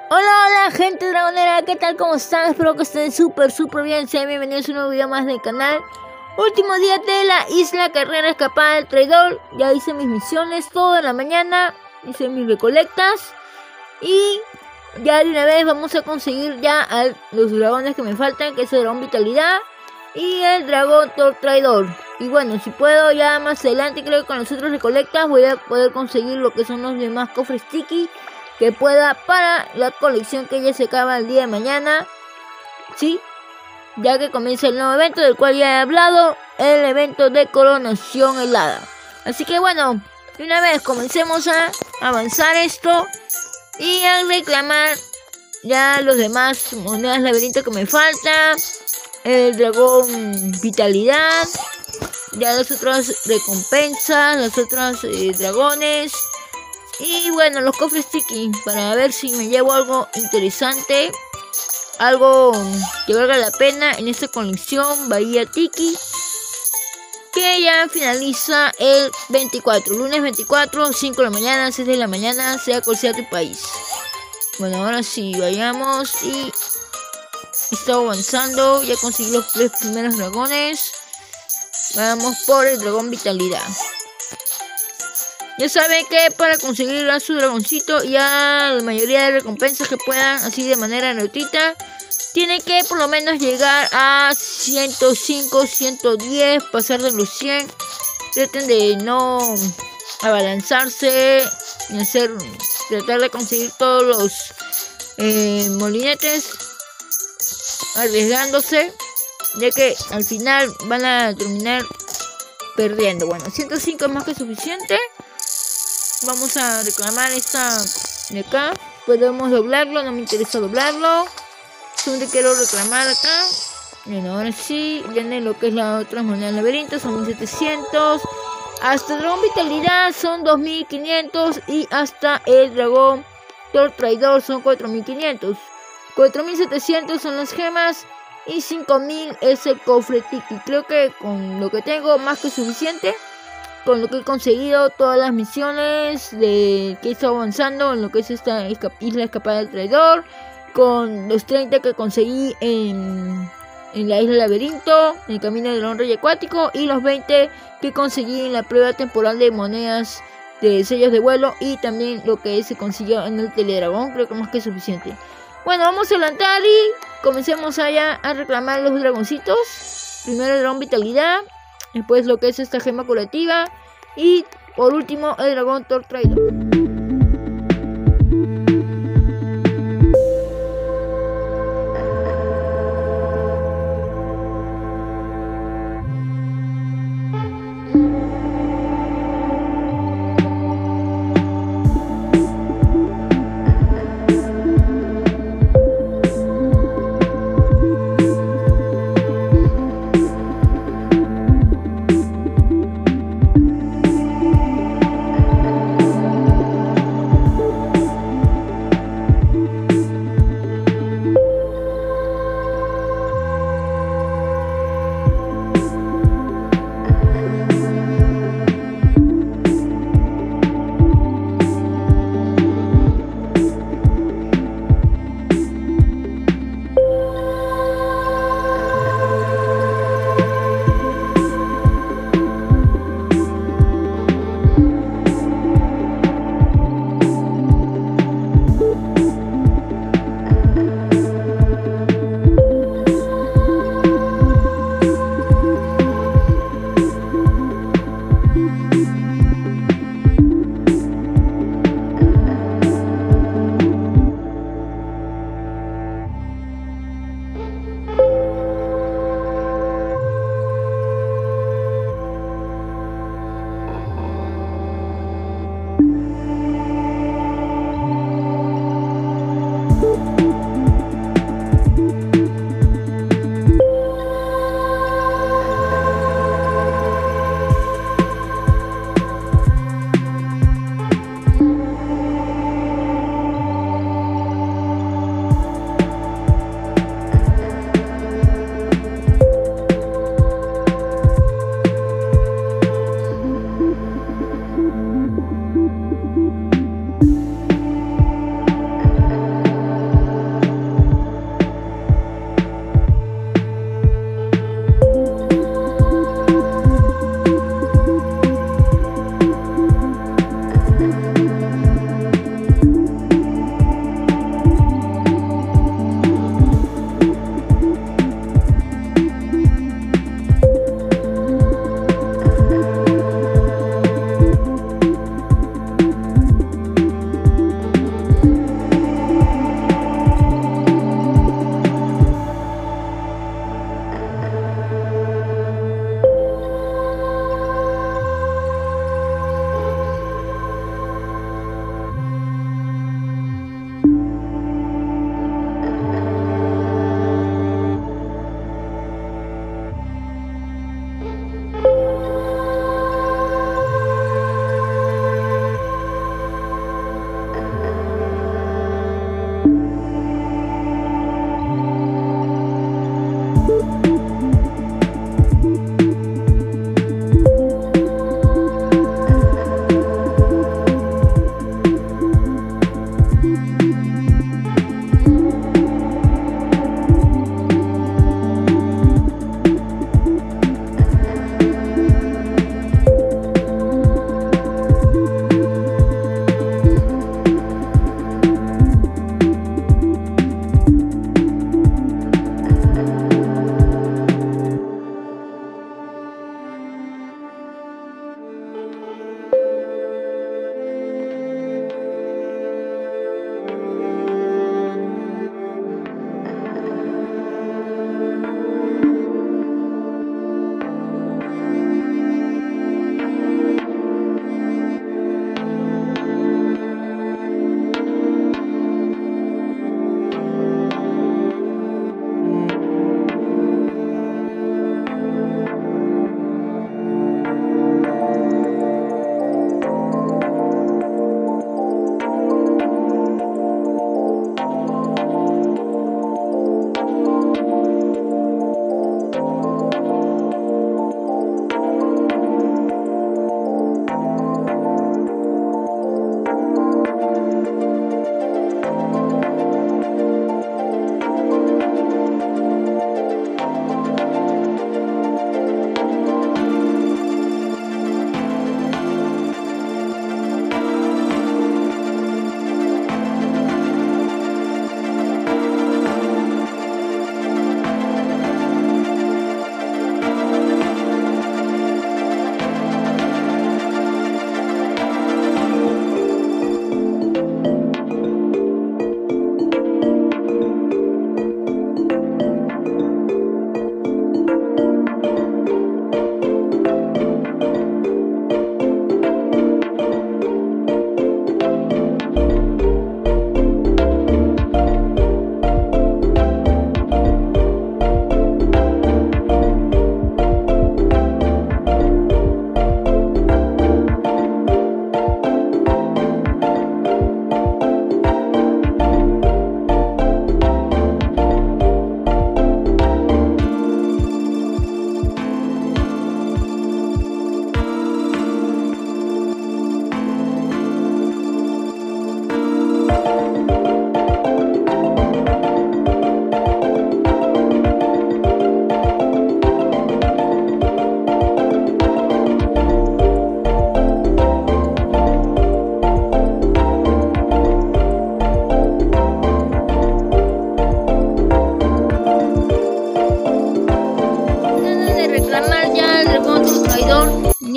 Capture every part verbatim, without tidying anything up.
Hola, hola gente dragonera, ¿qué tal? ¿Cómo están? Espero que estén súper, súper bien. Sean bienvenidos a un nuevo video más del canal. Último día de la isla Carrera Escapada del Traidor. Ya hice mis misiones toda la mañana. Hice mis recolectas. Y ya de una vez vamos a conseguir ya a los dragones que me faltan, que es el dragón Vitalidad y el dragón Thor Traidor. Y bueno, si puedo ya más adelante, creo que con los otros recolectas voy a poder conseguir lo que son los demás cofres Tiki que pueda para la colección que ya se acaba el día de mañana. Sí, ya que comienza el nuevo evento del cual ya he hablado, el evento de coronación helada. Así que bueno, de una vez comencemos a avanzar esto y a reclamar ya los demás monedas laberinto que me faltan. El dragón Vitalidad, ya las otras recompensas, los otros eh, dragones. Y bueno, los cofres Tiki, para ver si me llevo algo interesante, algo que valga la pena en esta colección Bahía Tiki, que ya finaliza el veinticuatro, lunes veinticuatro, cinco de la mañana, seis de la mañana, sea cual sea tu país. Bueno, ahora sí, vayamos y está avanzando, ya conseguí los tres primeros dragones. Vamos por el dragón Vitalidad. Ya saben que para conseguir a su dragoncito y a la mayoría de recompensas que puedan, así de manera gratuita, tienen que por lo menos llegar a ciento cinco, ciento diez, pasar de los cien. Traten de no abalanzarse, y hacer, tratar de conseguir todos los eh, molinetes, arriesgándose, ya que al final van a terminar perdiendo. Bueno, ciento cinco es más que suficiente. Vamos a reclamar esta de acá. Podemos doblarlo, no me interesa doblarlo. Solamente quiero reclamar acá. Bueno, ahora sí, viene lo que es la otra moneda del laberinto, son mil setecientos. Hasta el dragón Vitalidad son dos mil quinientos. Y hasta el dragón Thor Traidor son cuatro mil quinientos. cuatro mil setecientos son las gemas. Y cinco mil es el cofre Tiki. Creo que con lo que tengo más que suficiente. Con lo que he conseguido todas las misiones de que he estado avanzando en lo que es esta isla escapada del traidor, con los treinta que conseguí en, en la isla laberinto, en el camino del dragón rey acuático, y los veinte que conseguí en la prueba temporal de monedas de sellos de vuelo, y también lo que se consiguió en el teledragón. Creo que más que suficiente. Bueno, vamos a adelantar y comencemos allá a reclamar los dragoncitos. Primero el dragón Vitalidad, después lo que es esta gema curativa y por último el dragón Thor Traidor.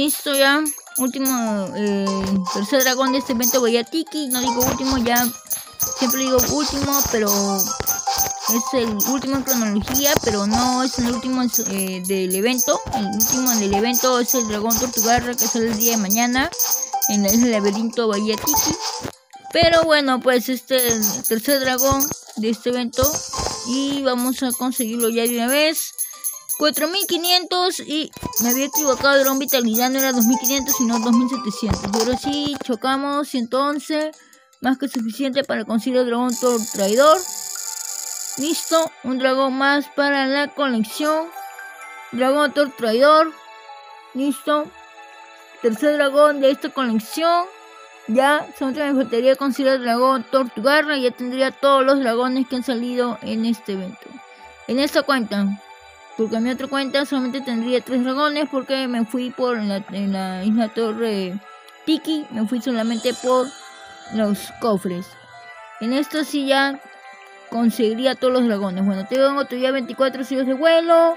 Listo ya. Último, eh, tercer dragón de este evento Bahía Tiki. No digo último, ya siempre digo último, pero es el último en cronología, pero no es el último eh, del evento. El último del evento es el dragón Tortugarra, que sale el día de mañana en la isla del laberinto Bahía Tiki. Pero bueno, pues este es el tercer dragón de este evento y vamos a conseguirlo ya de una vez. cuatro mil quinientos y me había equivocado, dragón vitalidad no era dos mil quinientos sino dos mil setecientos. Y ahora sí, chocamos, ciento once, más que suficiente para conseguir el dragón Thor traidor. Listo, un dragón más para la colección. Dragón Thor traidor. Listo. Tercer dragón de esta colección. Ya, solamente me faltaría conseguir el dragón Tortugarra y ya tendría todos los dragones que han salido en este evento. En esta cuenta. Porque en mi otra cuenta solamente tendría tres dragones porque me fui por la, en la isla Torre Tiki. Me fui solamente por los cofres. En esto sí ya conseguiría todos los dragones. Bueno, tengo todavía veinticuatro sellos de vuelo.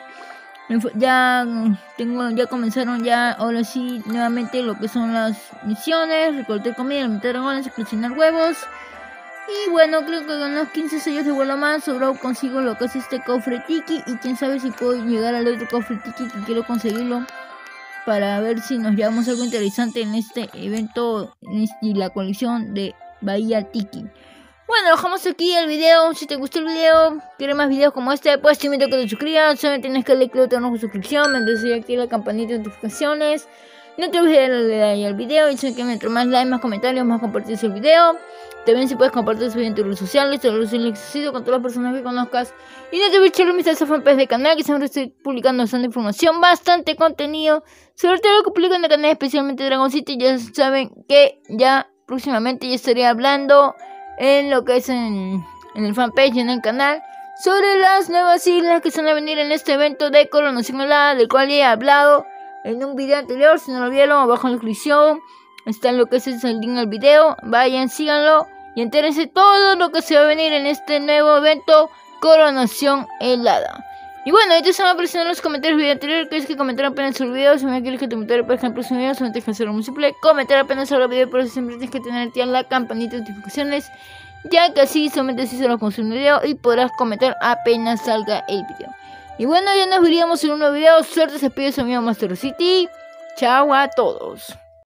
Ya tengo, ya comenzaron ya, ahora sí, nuevamente lo que son las misiones. Recolectar comida, alimentar dragones, coleccionar huevos. Y bueno, creo que con los quince sellos de vuelo más, sobrado consigo lo que es este cofre Tiki. Y quién sabe si puedo llegar al otro cofre Tiki que quiero conseguirlo. Para ver si nos llevamos algo interesante en este evento y la colección de Bahía Tiki. Bueno, dejamos aquí el video. Si te gustó el video, quieres más videos como este, pues te invito a que te suscribas. Solamente tienes que darle clic a la suscripción, mientras aquí la campanita de notificaciones. No te olvides de darle like al video y sé que mientras más likes, más comentarios, más compartir el video. También si puedes compartir su video en tus redes sociales, te lo agradezco con todas las personas que conozcas. Y no te olvides de mis fanpage del canal, que siempre estoy publicando bastante información, bastante contenido. Sobre todo lo que publico en el canal, especialmente Dragon City. Ya saben que ya próximamente ya estaré hablando en lo que es en, en el fanpage, en el canal, sobre las nuevas islas que se van a venir en este evento de Coronación Helada, del cual he hablado en un video anterior. Si no lo vieron, abajo en la descripción está en lo que es el link al video. Vayan, síganlo y entérense todo lo que se va a venir en este nuevo evento Coronación Helada. Y bueno, ahorita se van apareciendo en los comentarios del video anterior. Que es que comentar apenas el video. Si me quieres que te comentaré, por ejemplo, su video, solamente tienes que hacerlo muy simple. Comentar apenas el video, pero siempre tienes que tener ya la campanita de notificaciones, ya que así solamente si se lo consigue un video y podrás comentar apenas salga el video. Y bueno, ya nos veríamos en un nuevo video. Suerte, se pide su amigo Master City. Chao a todos.